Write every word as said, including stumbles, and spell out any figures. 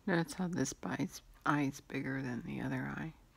Notice how this eye's, eye's bigger than the other eye.